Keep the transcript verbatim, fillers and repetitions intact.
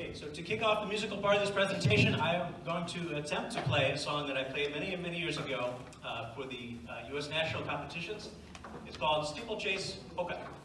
Okay, so to kick off the musical part of this presentation, I am going to attempt to play a song that I played many, many years ago uh, for the uh, U S national competitions. It's called Steeplechase Polka.